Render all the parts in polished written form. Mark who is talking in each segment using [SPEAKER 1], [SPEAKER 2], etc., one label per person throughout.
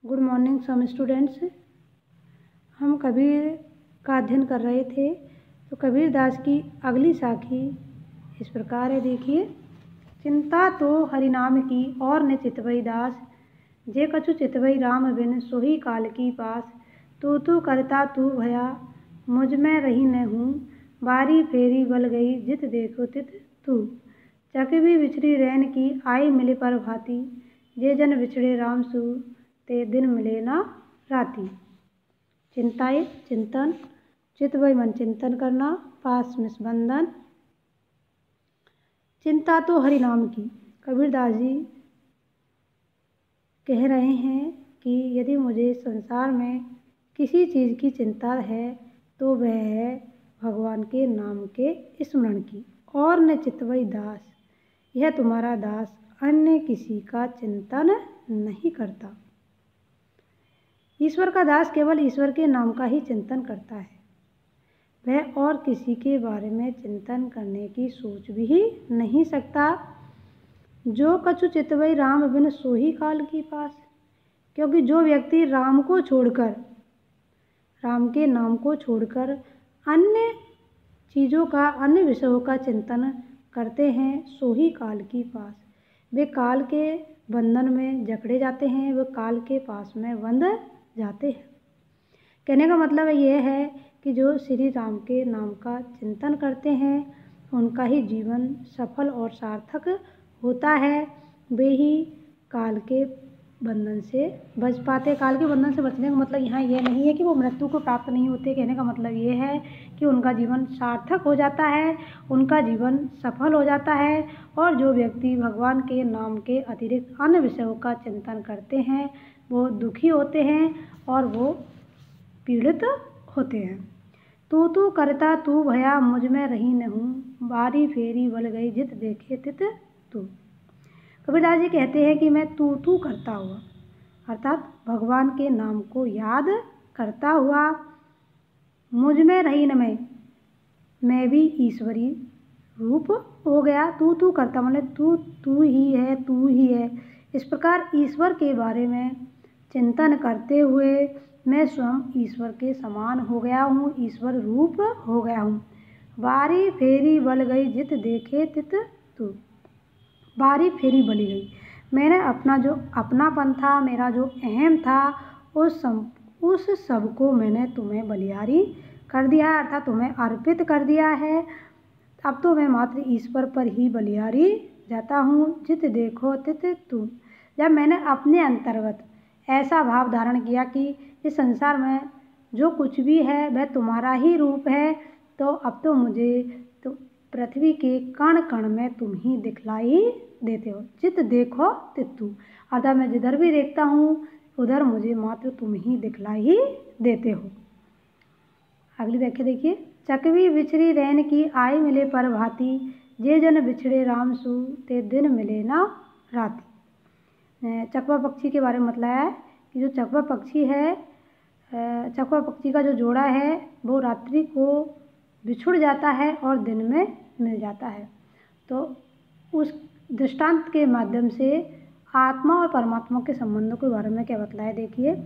[SPEAKER 1] Good morning some students. हम कबीर का अध्ययन कर रहे थे तो कबीर दास की अगली साखी इस प्रकार है। देखिए, चिंता तो हरिनाम की और न चितवई दास, जे कछु चितवई राम बिन सोही काल की पास। तू करता तू भया मुझ में रही न हूँ, बारी फेरी बल गई जित देखो तित तू। चकवी बिछड़ी रैन की आई मिले पर भांति, जे जन बिछड़े राम सु ते दिन मिले ना राती। चिंताए चिंतन, चितवई मन चिंतन करना, पास में बंधन। चिंता तो हरि नाम की, कबीरदास जी कह रहे हैं कि यदि मुझे संसार में किसी चीज़ की चिंता है तो वह है भगवान के नाम के स्मरण की। और न चितवई दास, यह तुम्हारा दास अन्य किसी का चिंतन नहीं करता। ईश्वर का दास केवल ईश्वर के नाम का ही चिंतन करता है, वह और किसी के बारे में चिंतन करने की सोच भी नहीं सकता। जो कछु चितवई राम बिन सोही काल की पास, क्योंकि जो व्यक्ति राम को छोड़कर, राम के नाम को छोड़कर अन्य चीज़ों का, अन्य विषयों का चिंतन करते हैं, सोही काल की पास, वे काल के बंधन में जकड़े जाते हैं, वे काल के पास में बंध जाते हैं। कहने का मतलब ये है कि जो श्री राम के नाम का चिंतन करते हैं उनका ही जीवन सफल और सार्थक होता है। वे ही काल के बंधन से बच पाते। काल के बंधन से बचने का मतलब यहाँ ये नहीं है कि वो मृत्यु को प्राप्त नहीं होते। कहने का मतलब ये है कि उनका जीवन सार्थक हो जाता है, उनका जीवन सफल हो जाता है। और जो व्यक्ति भगवान के नाम के अतिरिक्त अन्य विषयों का चिंतन करते हैं वो दुखी होते हैं और वो पीड़ित होते हैं। तू करता तू भया मुझ में रही न हूँ, बारी फेरी बल गई जित देखे तित तू। कबीरदास जी कहते हैं कि मैं तू करता हुआ, अर्थात भगवान के नाम को याद करता हुआ, मुझ में रही न मैं भी ईश्वरी रूप हो गया। तू करता मतलब तू ही है। इस प्रकार ईश्वर के बारे में चिंतन करते हुए मैं स्वयं ईश्वर के समान हो गया हूँ, ईश्वर रूप हो गया हूँ। बारी फेरी बल गई जित देखे तित तू। बारी फेरी बली गई, मैंने अपना जो अपनापन था, मेरा जो अहम था, उस सब को मैंने तुम्हें बलिहारी कर दिया है, अर्थात तुम्हें अर्पित कर दिया है। अब तो मैं मात्र ईश्वर पर ही बलिहारी जाता हूँ। जित देखो तित तू, जब मैंने अपने अंतर्गत ऐसा भाव धारण किया कि इस संसार में जो कुछ भी है वह तुम्हारा ही रूप है, तो अब तो मुझे तो पृथ्वी के कण कण में तुम ही दिखलाई देते हो। जित देखो तित तू, अर्थात मैं जिधर भी देखता हूँ उधर मुझे मात्र तुम ही दिखलाई देते हो। अगली व्याख्या देखिए। चकवी बिछड़ी रैन की आई मिले पर भांति, जे जन बिछड़े राम सु ते दिन मिले ना राती। चकवा पक्षी के बारे में बताया है कि जो चकवा पक्षी है, चकवा पक्षी का जो जोड़ा है वो रात्रि को बिछुड़ जाता है और दिन में मिल जाता है। तो उस दृष्टांत के माध्यम से आत्मा और परमात्मा के संबंधों के बारे में क्या बतलाया। देखिए,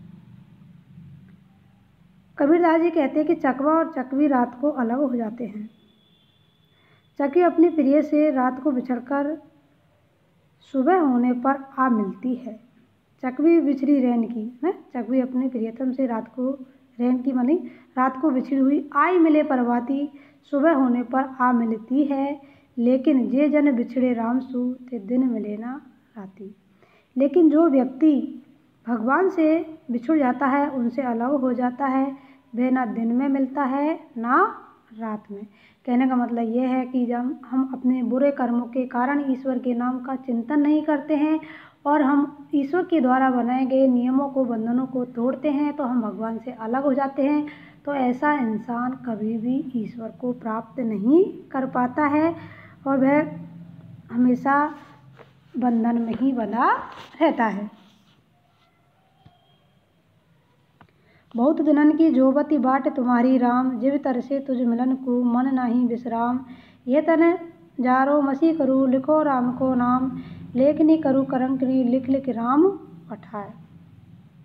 [SPEAKER 1] कबीरदास जी कहते हैं कि चकवा और चकवी रात को अलग हो जाते हैं। चकवी अपनी प्रिय से रात को बिछड़कर सुबह होने पर आ मिलती है। चकवी बिछड़ी रैन की है, चकवी अपने प्रियतम से रात को, रैन की मानी रात को बिछड़ी हुई, आई मिले परवाती, सुबह होने पर आ मिलती है। लेकिन जे जन बिछड़े राम सु ते दिन मिले ना राती, लेकिन जो व्यक्ति भगवान से बिछुड़ जाता है, उनसे अलग हो जाता है, वह ना दिन में मिलता है ना रात में। कहने का मतलब ये है कि जब हम अपने बुरे कर्मों के कारण ईश्वर के नाम का चिंतन नहीं करते हैं और हम ईश्वर के द्वारा बनाए गए नियमों को, बंधनों को तोड़ते हैं, तो हम भगवान से अलग हो जाते हैं। तो ऐसा इंसान कभी भी ईश्वर को प्राप्त नहीं कर पाता है और वह हमेशा बंधन में ही बंधा रहता है। बहुत दिनन की जोबती बाट तुम्हारी राम, जिव तरसे तुझ मिलन को मन नाही विश्राम। ये तन जारो मसी करू लिखो राम को नाम, लेखनी करू करंकनी लिख लिख राम पठाए।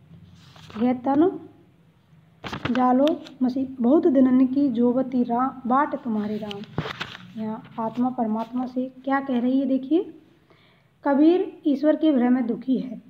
[SPEAKER 1] यह तन जालो मसी बहुत दिनन की जोवती राम बाट तुम्हारी राम। यहाँ आत्मा परमात्मा से क्या कह रही है, देखिए। कबीर ईश्वर के विरह में दुखी है।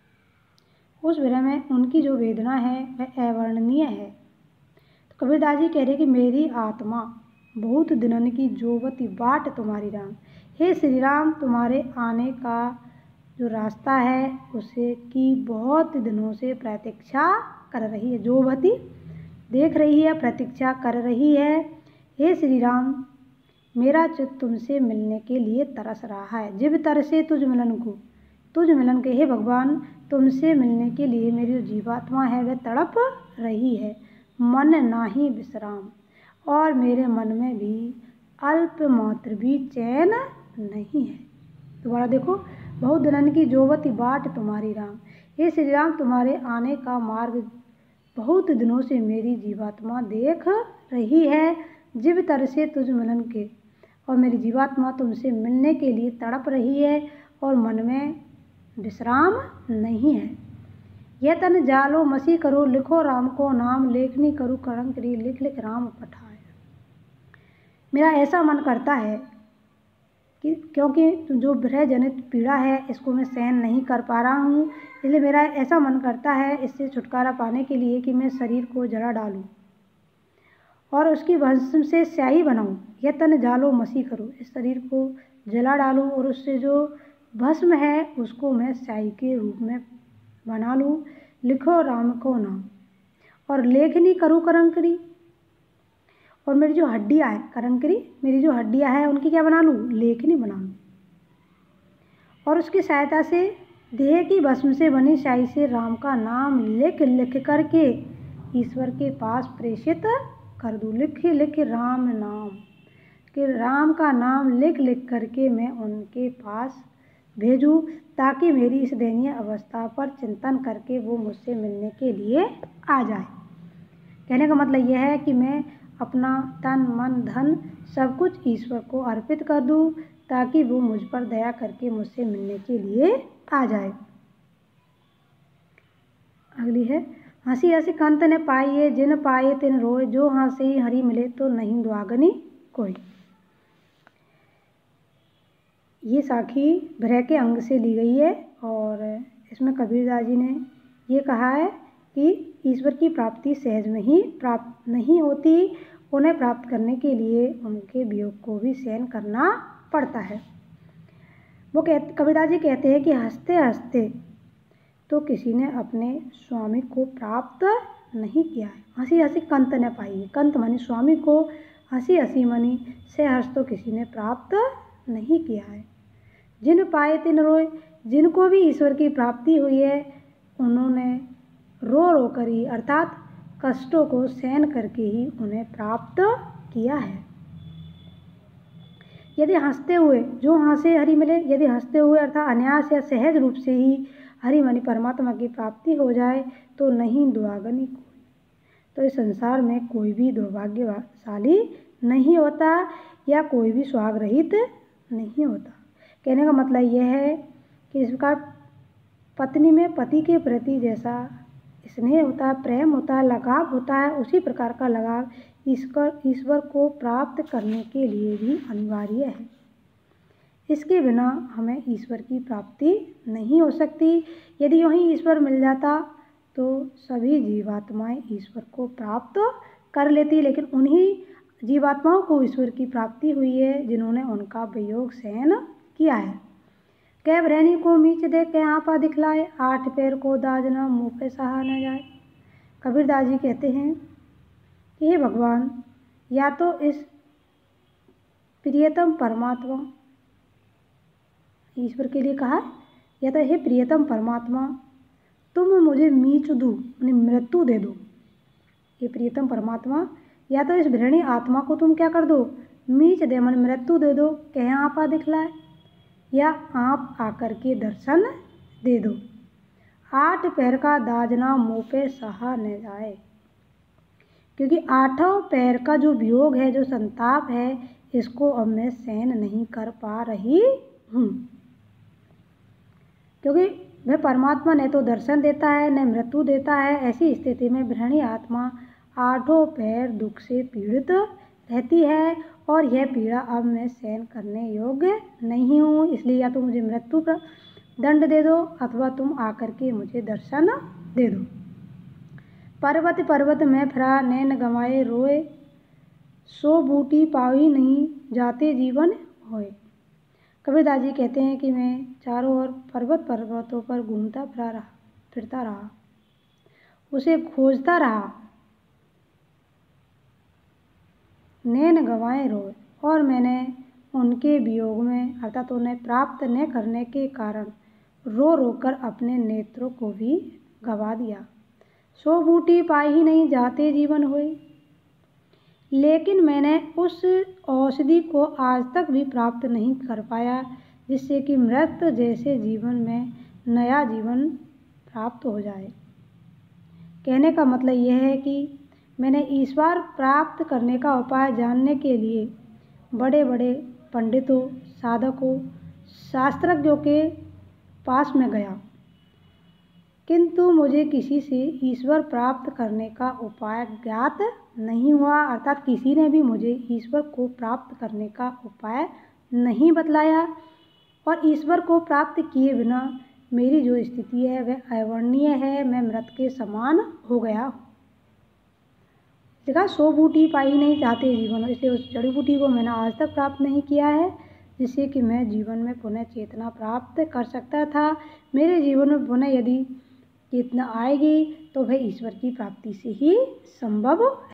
[SPEAKER 1] उस विरह में उनकी जो वेदना है वह अवर्णनीय है। तो कबीरदास जी कह रहे कि मेरी आत्मा बहुत दिनन की जोवती बाट तुम्हारी राम। हे श्री राम, तुम्हारे आने का जो रास्ता है उसे की बहुत दिनों से प्रतीक्षा कर रही है। जोवती देख रही है, प्रतीक्षा कर रही है। हे श्री राम, मेरा चित्त तुमसे मिलने के लिए तरस रहा है। जिब तरसे तुझ मिलन को, तुझ मिलन के हे भगवान, तुमसे मिलने के लिए मेरी जो जीवात्मा है वह तड़प रही है। मन नाही विश्राम, और मेरे मन में भी अल्प मात्र भी चैन नहीं है। दोबारा देखो, बहुत दिनन की जोवती बाट तुम्हारी राम। हे श्री राम, तुम्हारे आने का मार्ग बहुत दिनों से मेरी जीवात्मा देख रही है। जिब तरसे तुझ मिलन के, और मेरी जीवात्मा तुमसे मिलने के लिए तड़प रही है और मन में विश्राम नहीं है। यह तन जालो मसी करो, लिखो राम को नाम, लेखनी करूँ कलंकरी, लिख लिख राम पठाए। मेरा ऐसा मन करता है कि क्योंकि जो विरह जनित पीड़ा है इसको मैं सहन नहीं कर पा रहा हूँ, इसलिए मेरा ऐसा मन करता है इससे छुटकारा पाने के लिए कि मैं शरीर को जला डालूँ और उसकी भस्म से स्याही बनाऊँ। यह तन जालो मसी करूँ, इस शरीर को जला डालूँ और उससे जो भस्म है उसको मैं स्याही के रूप में बना लूँ। लिखो राम को नाम, और लेखनी करूँ करंकरी, और मेरी जो हड्डियाँ है करंकरी, मेरी जो हड्डियाँ हैं उनकी क्या बना लूँ, लेखनी बना लूँ। और उसकी सहायता से देह की भस्म से बनी स्याही से राम का नाम लिख लिख करके ईश्वर के पास प्रेषित कर दूँ। लिख लिख राम नाम, कि राम का नाम लिख लिख करके मैं उनके पास भेजूँ, ताकि मेरी इस दयनीय अवस्था पर चिंतन करके वो मुझसे मिलने के लिए आ जाए। कहने का मतलब यह है कि मैं अपना तन मन धन सब कुछ ईश्वर को अर्पित कर दूँ, ताकि वो मुझ पर दया करके मुझसे मिलने के लिए आ जाए। अगली है, हंसी हंसी कंत ने पाइए, जिन पाए तिन रोए, जो हंसी हरि मिले तो नहीं दुआगनी कोई। ये साखी विरह के अंग से ली गई है और इसमें कबीरदास जी ने ये कहा है कि ईश्वर की प्राप्ति सहज में ही प्राप्त नहीं होती, उन्हें प्राप्त करने के लिए उनके वियोग को भी सहन करना पड़ता है। वो कबीरदास जी कहते हैं कि हंसते हंसते तो किसी ने अपने स्वामी को प्राप्त नहीं किया है। हंसी हंसी कंत ने पाई, कंत मानी स्वामी को, हंसी हंसी मानी से हर्ष तो किसी ने प्राप्त नहीं किया है। जिन पाए तिन रोए, जिनको भी ईश्वर की प्राप्ति हुई है उन्होंने रो रो कर ही अर्थात कष्टों को सहन करके ही उन्हें प्राप्त किया है। यदि हंसते हुए जो हंसे हरि मिले, यदि हंसते हुए अर्थात अनायास या सहज रूप से ही हरि मानी परमात्मा की प्राप्ति हो जाए तो नहीं दुआगनी कोई। तो इस संसार में कोई भी दुर्भाग्यशाली नहीं होता या कोई भी सुहाग रहित नहीं होता। कहने का मतलब यह है कि इस प्रकार पत्नी में पति के प्रति जैसा स्नेह होता है, प्रेम होता है, लगाव होता है, उसी प्रकार का लगाव ईश्वर को प्राप्त करने के लिए भी अनिवार्य है। इसके बिना हमें ईश्वर की प्राप्ति नहीं हो सकती। यदि यूँ ही ईश्वर मिल जाता तो सभी जीवात्माएं ईश्वर को प्राप्त कर लेती, लेकिन उन्हीं जीवात्माओं को ईश्वर की प्राप्ति हुई है जिन्होंने उनका वियोग सहन किया है। कै बरैनी को मीच दे के आपा दिखलाए, 8 पैर को दाजना मुँह पे सहा न जाए। कबीरदास जी कहते हैं कि हे भगवान, या तो इस प्रियतम परमात्मा, ईश्वर के लिए कहा, या तो हे प्रियतम परमात्मा तुम मुझे मीच दो, मृत्यु दे दो। ये प्रियतम परमात्मा, या तो इस भ्रणी आत्मा को तुम क्या कर दो, मीच दे, मन मृत्यु दे दो, कहें आपा दिखलाए, या आप आकर के दर्शन दे दो। 8 पैर का दाजना मुँह पे सहा न जाए, क्योंकि 8 पैर का जो वियोग है, जो संताप है, इसको अब मैं सहन नहीं कर पा रही हूँ। क्योंकि वह परमात्मा न तो दर्शन देता है न मृत्यु देता है। ऐसी स्थिति में गृहिणी आत्मा आठों पहर दुख से पीड़ित रहती है और यह पीड़ा अब मैं सहन करने योग्य नहीं हूँ। इसलिए या तो मुझे मृत्यु का दंड दे दो अथवा तुम आकर के मुझे दर्शन दे दो। पर्वत पर्वत में फिरा नैन गंवाए रोए, सो बूटी पाई नहीं जाते जीवन होए। कबीरदास जी कहते हैं कि मैं चारों ओर पर्वत पर्वतों पर घूमता फिरता रहा, उसे खोजता रहा, नैन गंवाए रोए, और मैंने उनके वियोग में अर्थात उन्हें प्राप्त न करने के कारण रो रो कर अपने नेत्रों को भी गंवा दिया। सो बूटी पाई ही नहीं जाते जीवन होए। लेकिन मैंने उस औषधि को आज तक भी प्राप्त नहीं कर पाया जिससे कि मृत जैसे जीवन में नया जीवन प्राप्त हो जाए। कहने का मतलब यह है कि मैंने ईश्वर प्राप्त करने का उपाय जानने के लिए बड़े बड़े पंडितों, साधकों, शास्त्रज्ञों के पास में गया, किंतु मुझे किसी से ईश्वर प्राप्त करने का उपाय ज्ञात नहीं हुआ। अर्थात किसी ने भी मुझे ईश्वर को प्राप्त करने का उपाय नहीं बतलाया और ईश्वर को प्राप्त किए बिना मेरी जो स्थिति है वह अवर्णनीय है। मैं मृत के समान हो गया। देखा, सो बूटी पाई नहीं जाते जीवन, इसलिए उस जड़ी बूटी को मैंने आज तक प्राप्त नहीं किया है जिससे कि मैं जीवन में पुनः चेतना प्राप्त कर सकता था। मेरे जीवन में पुनः यदि चेतना आएगी तो वह ईश्वर की प्राप्ति से ही संभव